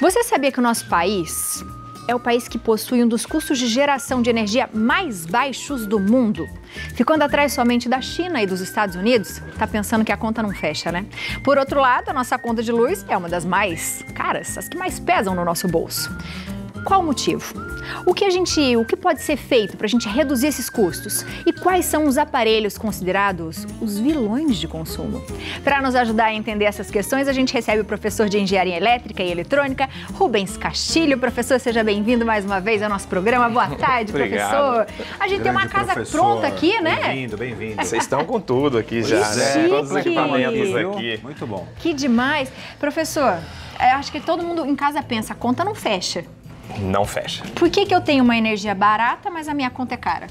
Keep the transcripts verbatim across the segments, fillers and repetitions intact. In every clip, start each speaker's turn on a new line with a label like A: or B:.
A: Você sabia que o nosso país é o país que possui um dos custos de geração de energia mais baixos do mundo? Ficando atrás somente da China e dos Estados Unidos? Tá pensando que a conta não fecha, né? Por outro lado, a nossa conta de luz é uma das mais caras, as que mais pesam no nosso bolso. Qual o motivo? O que a gente, o que pode ser feito para a gente reduzir esses custos? E quais são os aparelhos considerados os vilões de consumo? Para nos ajudar a entender essas questões, a gente recebe o professor de Engenharia Elétrica e Eletrônica, Rubens Castilho. Professor, seja bem-vindo mais uma vez ao nosso programa. Boa tarde, professor. A gente
B: Grande
A: tem uma casa
B: professor.
A: pronta aqui, né?
B: Bem-vindo, bem-vindo.
C: Vocês estão com tudo aqui já,
A: Chique.
C: né? Todos os equipamentos aqui.
B: Muito bom.
A: Que demais. Professor, eu acho que todo mundo em casa pensa, a conta não fecha.
C: Não fecha.
A: Por que que eu tenho uma energia barata, mas a minha conta é cara?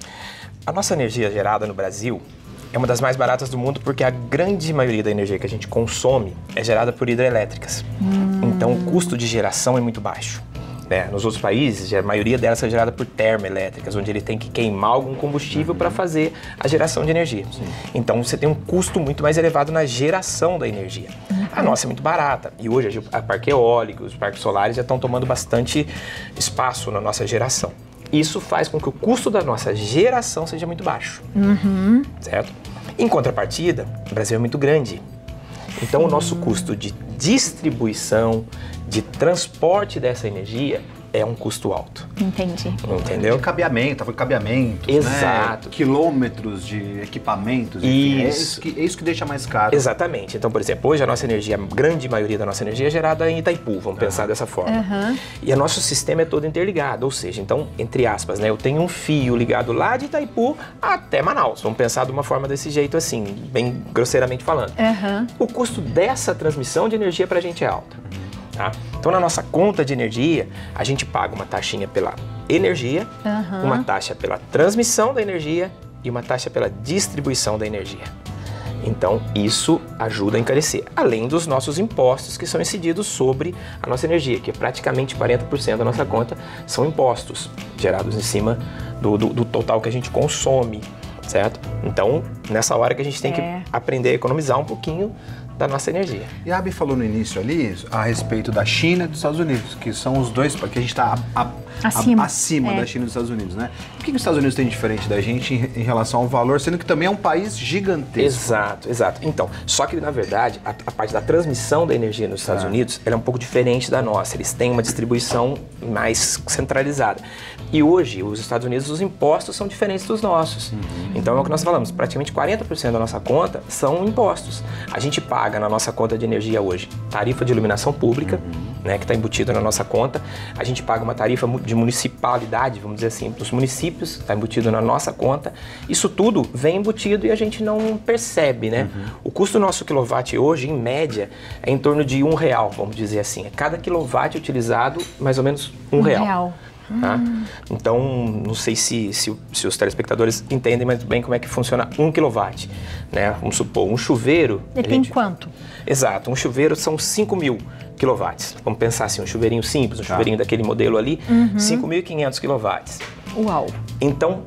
C: A nossa energia gerada no Brasil é uma das mais baratas do mundo porque a grande maioria da energia que a gente consome é gerada por hidrelétricas. Hum. Então o custo de geração é muito baixo. Né? Nos outros países, a maioria delas é gerada por termoelétricas, onde ele tem que queimar algum combustível uhum. para fazer a geração de energia. Sim. Então você tem um custo muito mais elevado na geração da energia. Uhum. A nossa é muito barata e hoje a parque eólico, os parques solares já estão tomando bastante espaço na nossa geração. Isso faz com que o custo da nossa geração seja muito baixo, uhum. certo? Em contrapartida, o Brasil é muito grande. Então o nosso custo de distribuição, de transporte dessa energia é um custo alto.
A: Entendi.
C: Entendeu?
B: De cabeamento, foi cabeamento,
C: Exato.
B: Né? Quilômetros de equipamentos. Enfim,
C: isso.
B: É isso, que, é isso que deixa mais caro.
C: Exatamente. Então, por exemplo, hoje a nossa energia, a grande maioria da nossa energia é gerada em Itaipu, vamos pensar uhum. dessa forma. Uhum. E o nosso sistema é todo interligado, ou seja, então, entre aspas, né, eu tenho um fio ligado lá de Itaipu até Manaus. Vamos pensar de uma forma desse jeito assim, bem grosseiramente falando. Uhum. O custo dessa transmissão de energia pra gente é alto. Uhum. Tá? Então, na nossa conta de energia, a gente paga uma taxinha pela energia, uhum. uma taxa pela transmissão da energia e uma taxa pela distribuição da energia. Então, isso ajuda a encarecer, além dos nossos impostos que são incididos sobre a nossa energia, que é praticamente quarenta por cento da nossa conta são impostos gerados em cima do, do, do total que a gente consome, certo? Então, nessa hora que a gente tem é. que aprender a economizar um pouquinho da nossa energia.
B: E a Abi falou no início ali a respeito da China e dos Estados Unidos, que são os dois, que a gente está acima, acima é. da China e dos Estados Unidos, né? O que, que os Estados Unidos têm diferente da gente em, em relação ao valor, sendo que também é um país gigantesco?
C: Exato, exato. Então, só que na verdade, a, a parte da transmissão da energia nos Estados é. Unidos, ela é um pouco diferente da nossa. Eles têm uma distribuição mais centralizada. E hoje, os Estados Unidos, os impostos são diferentes dos nossos. Uhum. Então, é o que nós falamos, praticamente quarenta por cento da nossa conta são impostos. A gente paga na nossa conta de energia hoje tarifa de iluminação pública, uhum. né, que está embutida na nossa conta. A gente paga uma tarifa de municipalidade, vamos dizer assim, dos municípios, está embutido na nossa conta. Isso tudo vem embutido e a gente não percebe, né? Uhum. O custo do nosso quilowatt hoje, em média, é em torno de um real, vamos dizer assim. Cada quilowatt utilizado, mais ou menos um, um real. real. Tá? Hum. Então, não sei se, se, se os telespectadores entendem muito bem como é que funciona um quilowatt. Né? Vamos supor, um chuveiro...
A: Ele tem gente... quanto?
C: Exato, um chuveiro são cinco mil quilowatts. Vamos pensar assim, um chuveirinho simples, um tá. chuveirinho daquele modelo ali, uhum. cinco mil e quinhentos quilowatts.
A: Uau!
C: Então,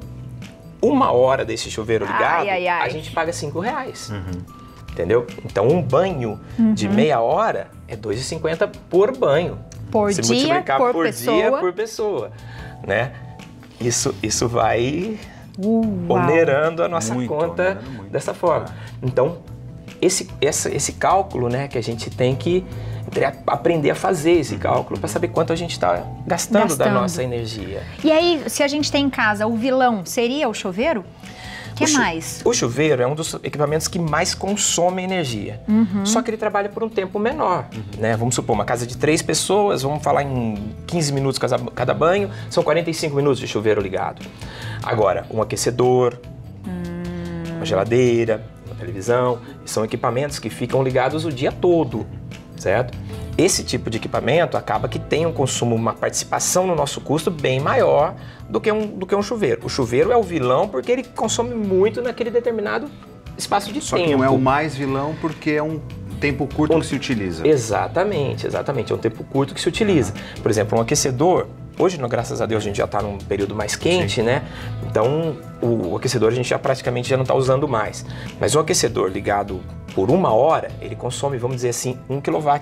C: uma hora desse chuveiro ligado,
A: ai, ai, ai.
C: a gente paga cinco reais. Uhum. Entendeu? Então, um banho uhum. de meia hora é dois reais e cinquenta centavos por banho.
A: Por
C: Se
A: dia,
C: multiplicar
A: por,
C: por
A: pessoa.
C: dia, por pessoa, né? Isso, isso vai
A: uh,
C: onerando a nossa
B: muito,
C: conta
B: muito.
C: dessa forma. Então, esse, essa, esse cálculo, né, que a gente tem que aprender a fazer esse cálculo para saber quanto a gente está gastando, gastando da nossa energia.
A: E aí, se a gente tem em casa, o vilão seria o chuveiro? O que mais?
C: O chuveiro é um dos equipamentos que mais consome energia. Uhum. Só que ele trabalha por um tempo menor. Uhum. Né? Vamos supor, uma casa de três pessoas, vamos falar em quinze minutos cada, cada banho, são quarenta e cinco minutos de chuveiro ligado. Agora, um aquecedor, hum. uma geladeira, uma televisão, são equipamentos que ficam ligados o dia todo, certo? Esse tipo de equipamento acaba que tem um consumo, uma participação no nosso custo bem maior do que um, do que um chuveiro. O chuveiro é o vilão porque ele consome muito naquele determinado espaço de
B: Só
C: tempo.
B: Só que não é o mais vilão porque é um tempo curto um, que se utiliza.
C: Exatamente, exatamente. É um tempo curto que se utiliza. Uhum. Por exemplo, um aquecedor, hoje, graças a Deus, a gente já está num período mais quente, Sim. né? Então, o, o aquecedor a gente já praticamente já não está usando mais. Mas um aquecedor ligado por uma hora, ele consome, vamos dizer assim, um quilowatt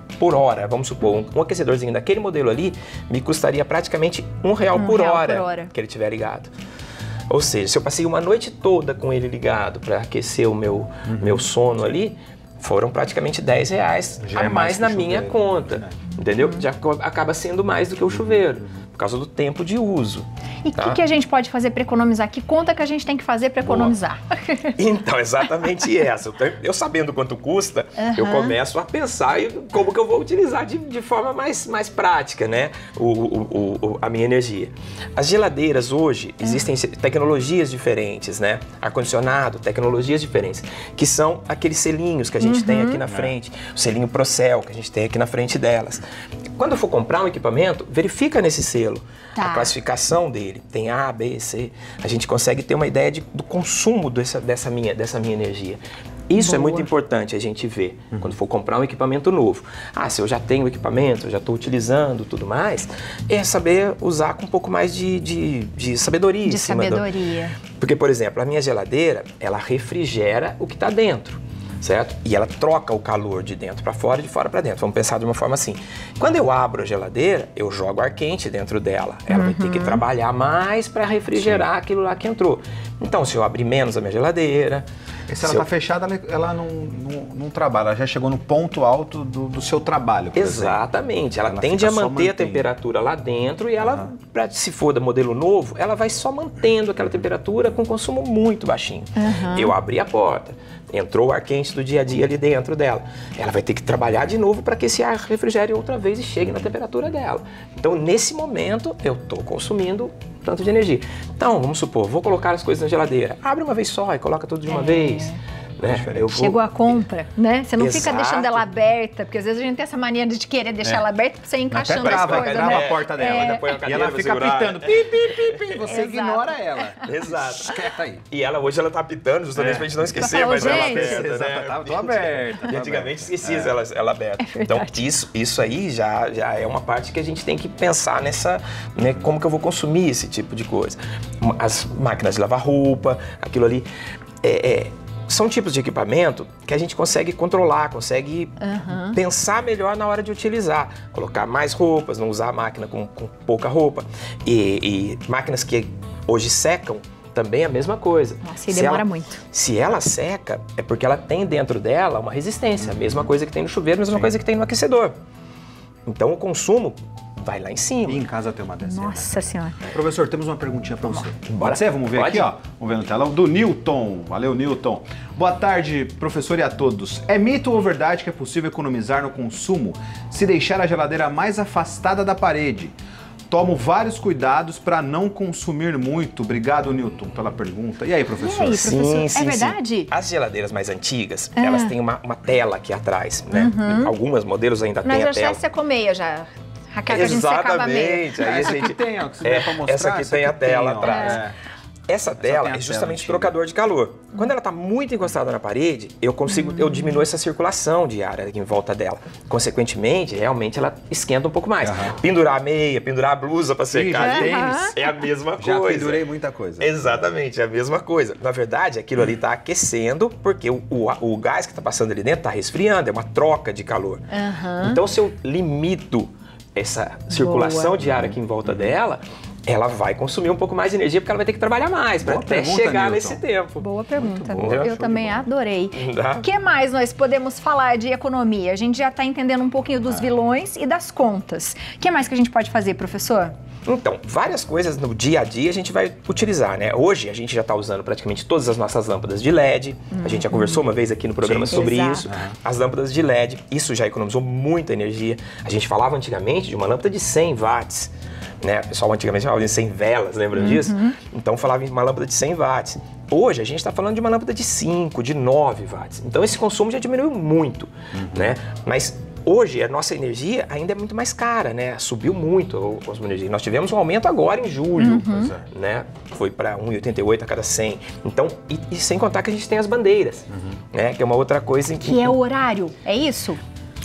C: por hora. Vamos supor, um, um aquecedorzinho daquele modelo ali me custaria praticamente um real,
A: um
C: por,
A: real
C: hora
A: por hora que
C: ele tiver ligado. Ou seja, se eu passei uma noite toda com ele ligado para aquecer o meu, uhum. meu sono ali, foram praticamente dez reais Já a é mais, mais na minha chuveiro, conta, né? Entendeu? Uhum. Já acaba sendo mais do que o chuveiro, por causa do tempo de uso.
A: E o tá? que, que a gente pode fazer para economizar? Que conta que a gente tem que fazer para economizar?
C: Então, exatamente essa. Eu sabendo quanto custa, uhum. eu começo a pensar em como que eu vou utilizar de, de forma mais, mais prática, né? O, o, o, a minha energia. As geladeiras hoje, existem uhum. tecnologias diferentes, né? Ar-condicionado, tecnologias diferentes, que são aqueles selinhos que a gente uhum. tem aqui na frente, o selinho Procel que a gente tem aqui na frente delas. Quando eu for comprar um equipamento, verifica nesse selo tá. a classificação dele. Tem A, B, C. A gente consegue ter uma ideia de, do consumo dessa, dessa, minha, dessa minha energia. Isso Boa. É muito importante a gente ver uhum. quando for comprar um equipamento novo. Ah, se eu já tenho o equipamento, eu já estou utilizando tudo mais, é saber usar com um pouco mais de, de, de sabedoria.
A: De sabedoria.
C: Do... Porque, por exemplo, a minha geladeira, ela refrigera o que está dentro. Certo? E ela troca o calor de dentro para fora e de fora para dentro. Vamos pensar de uma forma assim. Quando eu abro a geladeira, eu jogo ar quente dentro dela. Ela uhum. vai ter que trabalhar mais para refrigerar Sim. aquilo lá que entrou. Então, se eu abrir menos a minha geladeira...
B: E se ela está eu... fechada, ela não, não, não trabalha. Ela já chegou no ponto alto do, do seu trabalho.
C: Exatamente. Ela, ela tende a manter a temperatura lá dentro e ela, uhum. pra, se for do modelo novo, ela vai só mantendo aquela temperatura com consumo muito baixinho. Uhum. Eu abri a porta. Entrou o ar quente do dia a dia ali dentro dela. Ela vai ter que trabalhar de novo para que esse ar refrigere outra vez e chegue na temperatura dela. Então, nesse momento, eu estou consumindo tanto de energia. Então, vamos supor, vou colocar as coisas na geladeira. Abre uma vez só e coloca tudo de uma é. vez. Né?
A: Eu vou... Chegou a compra, né? Você não Exato. Fica deixando ela aberta, porque às vezes a gente tem essa mania de querer deixar é. ela aberta pra você ir encaixando as coisas,
B: né?
A: né?
B: a porta dela,
A: é.
B: põe a cadeira, e ela fica apitando, pi, pi, pi, pi, você Exato. Ignora ela.
C: Exato.
B: Quieta aí.
C: E ela hoje ela tá apitando justamente é. pra gente não esquecer,
A: falou,
C: mas
A: gente.
C: ela aberta,
B: Exato,
C: né?
B: tá, tô aberta.
C: E antigamente esquecia é. ela, ela aberta. É então isso, isso aí já, já é uma parte que a gente tem que pensar nessa, né, como que eu vou consumir esse tipo de coisa. As máquinas de lavar roupa, aquilo ali, é... é são tipos de equipamento que a gente consegue controlar, consegue uhum. pensar melhor na hora de utilizar. Colocar mais roupas, não usar a máquina com, com pouca roupa. E, e máquinas que hoje secam, também a mesma coisa.
A: Nossa, e demora ela, muito.
C: Se ela seca, é porque ela tem dentro dela uma resistência. Uhum. A mesma coisa que tem no chuveiro, a mesma Sim. coisa que tem no aquecedor. Então o consumo vai lá em cima.
B: E em casa tem uma dessas.
A: Nossa Senhora.
B: Professor, temos uma perguntinha para você.
C: Bora.
B: Pode ser? Vamos ver Pode? Aqui, ó. Vamos ver no telão. Do Newton. Valeu, Newton. Boa tarde, professor, e a todos. É mito ou verdade que é possível economizar no consumo se deixar a geladeira mais afastada da parede? Tomo vários cuidados para não consumir muito. Obrigado, Newton, pela pergunta. E aí, professor?
A: E aí, professor?
C: Sim, sim,
A: é verdade?
C: Sim. As geladeiras mais antigas, ah. elas têm uma, uma tela aqui atrás, né? Uhum. Algumas modelos ainda têm a tela.
A: Mas já secou meia já. Aquela que a gente secava meia.
C: Exatamente.
B: Essa aqui tem, ó, que você
C: é,
B: pra mostrar.
C: Essa aqui essa tem aqui a tela tem, atrás. É. Essa tela é justamente o trocador de calor. Quando ela está muito encostada na parede, eu consigo, uhum. eu diminuo essa circulação de ar aqui em volta dela. Consequentemente, realmente ela esquenta um pouco mais. Uhum. Pendurar a meia, pendurar a blusa para secar,
B: uhum.
C: é a mesma
B: Já
C: coisa.
B: Já pendurei muita coisa.
C: Exatamente, é a mesma coisa. Na verdade, aquilo ali está aquecendo porque o, o, o gás que está passando ali dentro está resfriando, é uma troca de calor. Uhum. Então, se eu limito essa circulação Boa. de ar aqui em volta dela, ela vai consumir um pouco mais de energia porque ela vai ter que trabalhar mais para até pergunta, chegar Newton. Nesse tempo.
A: Boa pergunta.
C: Bom,
A: eu eu também adorei. O que mais nós podemos falar de economia? A gente já está entendendo um pouquinho dos ah. vilões e das contas. O que mais que a gente pode fazer, professor?
C: Então, várias coisas no dia a dia a gente vai utilizar, né? Hoje a gente já está usando praticamente todas as nossas lâmpadas de L E D. Uhum. A gente já conversou uma vez aqui no programa Sim, sobre exato. isso. Uhum. As lâmpadas de L E D, isso já economizou muita energia. A gente falava antigamente de uma lâmpada de cem watts. Né? O pessoal antigamente falava de cem velas, lembram uhum. disso? Então falava em uma lâmpada de cem watts. Hoje a gente está falando de uma lâmpada de cinco, de nove watts. Então esse consumo já diminuiu muito, uhum. né? Mas hoje a nossa energia ainda é muito mais cara, né? Subiu muito o consumo de energia. Nós tivemos um aumento agora em julho, uhum. né? Foi para um real e oitenta e oito a cada cem. Então, e, e sem contar que a gente tem as bandeiras, uhum. né? Que é uma outra coisa... Em
A: que, que é o horário, é isso?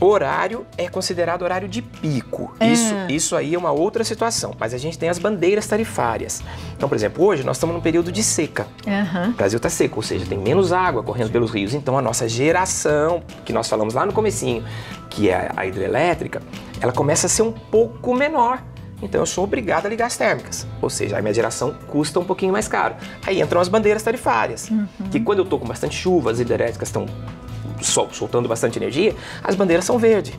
C: Horário é considerado horário de pico. É. Isso, isso aí é uma outra situação. Mas a gente tem as bandeiras tarifárias. Então, por exemplo, hoje nós estamos num período de seca. Uhum. O Brasil está seco, ou seja, tem menos água correndo Sim. pelos rios. Então, a nossa geração, que nós falamos lá no comecinho, que é a hidrelétrica, ela começa a ser um pouco menor. Então, eu sou obrigado a ligar as térmicas. Ou seja, a minha geração custa um pouquinho mais caro. Aí entram as bandeiras tarifárias, uhum. que quando eu estou com bastante chuva, as hidrelétricas estão sol, soltando bastante energia, as bandeiras são verde.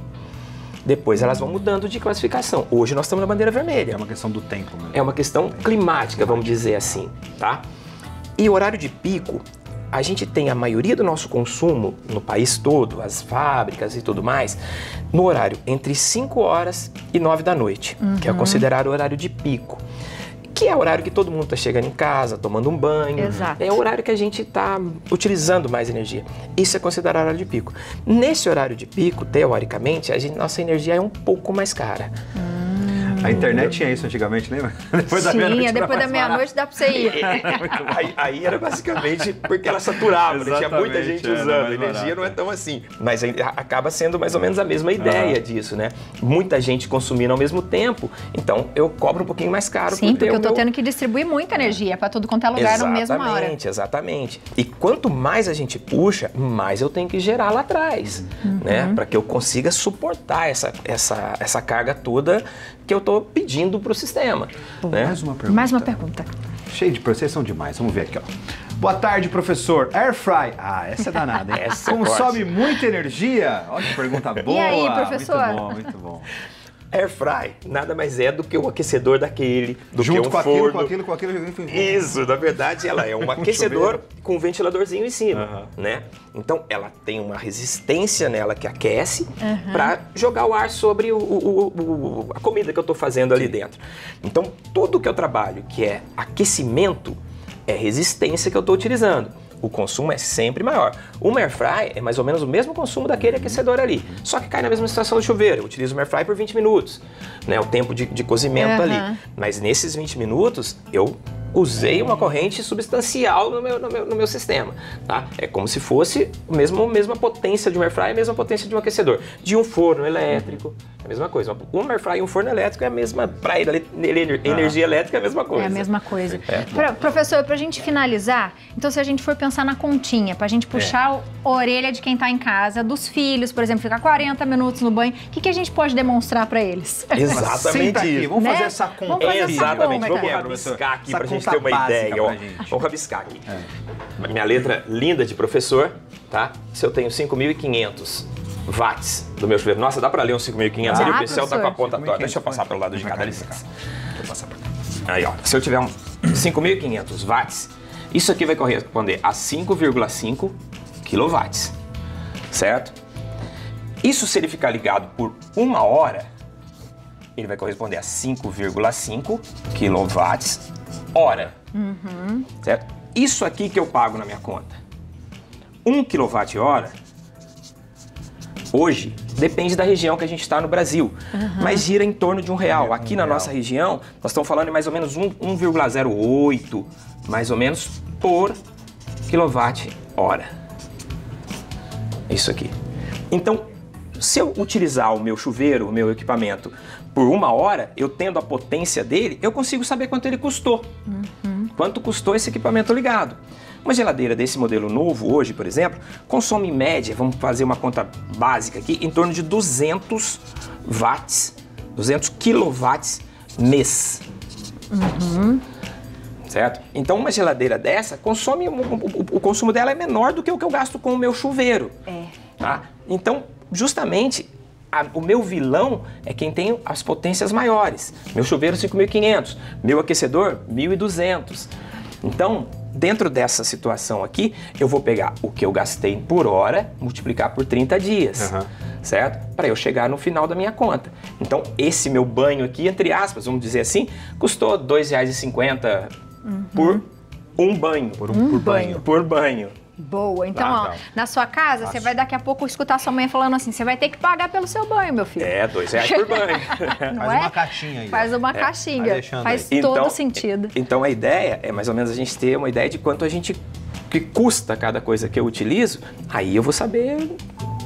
C: Depois elas vão mudando de classificação. Hoje nós estamos na bandeira vermelha.
B: É uma questão do tempo mesmo.
C: É uma questão climática, vamos dizer assim, tá? E horário de pico, a gente tem a maioria do nosso consumo no país todo, as fábricas e tudo mais, no horário entre cinco horas e nove da noite, uhum. que é considerado o horário de pico. Que é o horário que todo mundo está chegando em casa, tomando um banho.
A: Exato.
C: É o horário que a gente está utilizando mais energia. Isso é considerado horário de pico. Nesse horário de pico, teoricamente, a gente, nossa energia é um pouco mais cara.
A: Hum.
B: A internet tinha isso antigamente, lembra?
A: Depois da meia-noite depois da meia-noite dá para você ir.
C: aí, aí era basicamente porque ela saturava, né? Tinha muita gente usando. É, a energia barato. Não é tão assim. Mas acaba sendo mais ou menos a mesma ideia uhum. disso, né? Muita gente consumindo ao mesmo tempo, então eu cobro um pouquinho mais caro.
A: Sim, porque eu tô
C: meu...
A: tendo que distribuir muita energia para todo quanto é lugar na mesma hora.
C: Exatamente, exatamente. E quanto mais a gente puxa, mais eu tenho que gerar lá atrás, uhum. né? Para que eu consiga suportar essa, essa, essa carga toda que eu tô pedindo para o sistema.
B: Bom,
C: né?
B: Mais uma pergunta.
A: Mais uma pergunta.
B: Cheio de vocês são demais. Vamos ver aqui, ó. Boa tarde, professor. Air fry. Ah, essa é danada, hein? Essa consome muita energia? Olha que pergunta boa.
A: E aí, professor?
B: Muito bom, muito bom.
C: Air fry nada mais é do que o aquecedor daquele, do
B: Junto
C: que um
B: com
C: forno.
B: Aquilo, com aquilo, com aquilo, com aquilo.
C: Isso, na verdade, ela é um aquecedor com um ventiladorzinho em cima, uhum. né? Então, ela tem uma resistência nela que aquece uhum. para jogar o ar sobre o, o, o, a comida que eu estou fazendo ali dentro. Então, tudo que eu trabalho que é aquecimento é resistência que eu estou utilizando. O consumo é sempre maior. Uma air fry é mais ou menos o mesmo consumo daquele aquecedor ali, só que cai na mesma situação do chuveiro. Eu utilizo uma air fry por vinte minutos, né, o tempo de, de cozimento uhum. ali. Mas nesses vinte minutos, eu usei uma corrente substancial no meu, no meu, no meu sistema, tá? É como se fosse a mesma, mesma potência de um air fry, a mesma potência de um aquecedor. De um forno elétrico, é a mesma coisa. Um air fry e um forno elétrico é a mesma, para ele, energia ah. elétrica é a mesma coisa.
A: É a mesma coisa.
C: É.
A: Pra, professor, pra gente finalizar, então se a gente for pensar na continha, pra gente puxar é. a orelha de quem tá em casa, dos filhos, por exemplo, ficar quarenta minutos no banho, o que, que a gente pode demonstrar pra eles?
C: Exatamente
B: aqui,
C: isso.
B: Vamos
A: né?
B: fazer essa conta.
A: Vamos fazer
C: é,
A: essa
C: exatamente.
A: conta.
C: Vamos rabiscar aqui pra gente ter uma ideia. Ó. Vamos rabiscar aqui. É. Minha letra linda de professor, tá? Se eu tenho cinco mil e quinhentos watts do meu chuveiro. Nossa, dá pra ler uns cinco mil e quinhentos ali? O pincel tá com a ponta torta. Deixa eu passar pelo lado de cá, dá licença. Deixa eu passar pra cá. Aí, ó. Se eu tiver um cinco mil e quinhentos watts, isso aqui vai corresponder a cinco vírgula cinco quilowatts, certo? Isso, se ele ficar ligado por uma hora, ele vai corresponder a cinco vírgula cinco quilowatts hora, uhum. certo? Isso aqui que eu pago na minha conta, um quilowatt hora, hoje, depende da região que a gente está no Brasil, uhum. mas gira em torno de um real. Aqui um na real. Nossa região, nós estamos falando de mais ou menos um vírgula zero oito, mais ou menos, por quilowatt hora. Isso aqui. Então, se eu utilizar o meu chuveiro, o meu equipamento, por uma hora, eu tendo a potência dele, eu consigo saber quanto ele custou. Uhum. Quanto custou esse equipamento ligado. Uma geladeira desse modelo novo hoje, por exemplo, consome em média, vamos fazer uma conta básica aqui, em torno de duzentos watts, duzentos quilowatts mês. Uhum. Certo? Então uma geladeira dessa, consome, o, o, o consumo dela é menor do que o que eu gasto com o meu chuveiro. É. Tá? Então, justamente, a, o meu vilão é quem tem as potências maiores. Meu chuveiro cinco mil e quinhentos, meu aquecedor mil e duzentos. Então, dentro dessa situação aqui, eu vou pegar o que eu gastei por hora, multiplicar por trinta dias, uhum. certo? Para eu chegar no final da minha conta. Então, esse meu banho aqui, entre aspas, vamos dizer assim, custou dois reais e cinquenta centavos uhum. por um banho.
B: Por um, um por banho. banho.
C: Por banho.
A: Boa. Então, ah, ó, na sua casa, Nossa. Você vai daqui a pouco escutar sua mãe falando assim, você vai ter que pagar pelo seu banho, meu filho.
C: É, dois reais por banho.
B: Faz
A: é?
B: uma caixinha aí.
A: Faz uma é, caixinha. Faz aí. todo
C: então,
A: sentido.
C: Então, a ideia é mais ou menos a gente ter uma ideia de quanto a gente, que custa cada coisa que eu utilizo, aí eu vou saber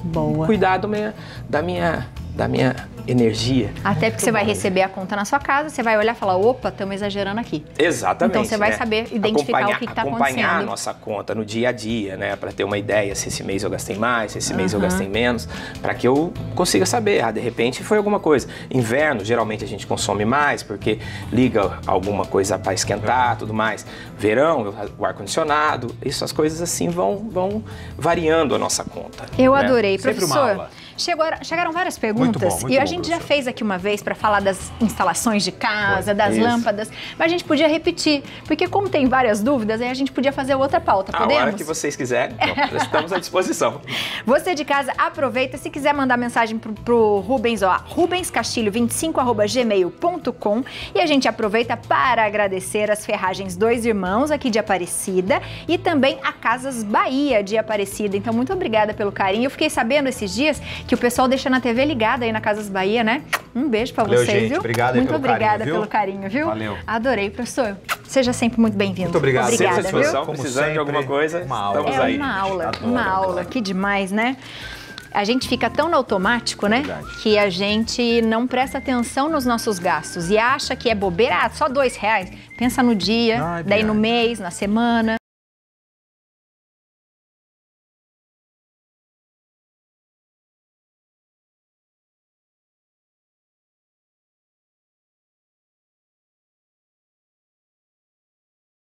A: Boa.
C: cuidar do minha, da minha... da minha energia.
A: Até porque você vai receber a conta na sua casa, você vai olhar e falar, opa, estamos exagerando aqui.
C: Exatamente.
A: Então você vai
C: né?
A: saber identificar o que está acontecendo.
C: Acompanhar a nossa conta no dia a dia, né? Para ter uma ideia se esse mês eu gastei mais, se esse uhum. mês eu gastei menos, para que eu consiga saber, ah, de repente foi alguma coisa. Inverno, geralmente a gente consome mais, porque liga alguma coisa para esquentar, tudo mais. Verão, o ar-condicionado, essas coisas assim vão, vão variando a nossa conta.
A: Eu
C: né?
A: adorei,
B: Sempre
A: professor.
B: uma aula.
A: Chegou, chegaram várias perguntas
B: muito bom, muito
A: e a
B: bom,
A: gente
B: professor.
A: já fez aqui uma vez para falar das instalações de casa,
B: Foi.
A: das
C: Isso.
A: lâmpadas, mas a gente podia repetir, porque como tem várias dúvidas, aí a gente podia fazer outra pauta, podemos?
C: A hora que vocês quiserem, então, estamos à disposição.
A: Você de casa, aproveita, se quiser mandar mensagem pro, pro Rubens, ó, rubens castilho vinte e cinco arroba gmail ponto com, e a gente aproveita para agradecer as Ferragens Dois Irmãos aqui de Aparecida e também a Casas Bahia de Aparecida. Então, muito obrigada pelo carinho. Eu fiquei sabendo esses dias que o pessoal deixa na T V ligada aí na Casas Bahia, né? Um beijo pra
B: Valeu,
A: vocês,
B: gente.
A: viu?
B: Obrigado aí
A: muito
B: pelo
A: obrigada
B: carinho, viu?
A: pelo carinho, viu?
B: Valeu.
A: Adorei, professor. Seja sempre muito bem-vindo.
B: Muito obrigado.
A: Obrigada,
C: Sempre à disposição,
A: viu?
C: precisando
B: sempre,
C: de alguma coisa,
B: uma aula.
C: estamos
A: É
C: aí.
A: uma aula,
B: Adoro,
A: uma
B: adoro.
A: aula. Que demais, né? A gente fica tão no automático, né?
B: Verdade.
A: Que a gente não presta atenção nos nossos gastos e acha que é bobeira, ah, só dois reais. Pensa no dia,
B: Ai,
A: daí no
B: verdade.
A: mês, na semana.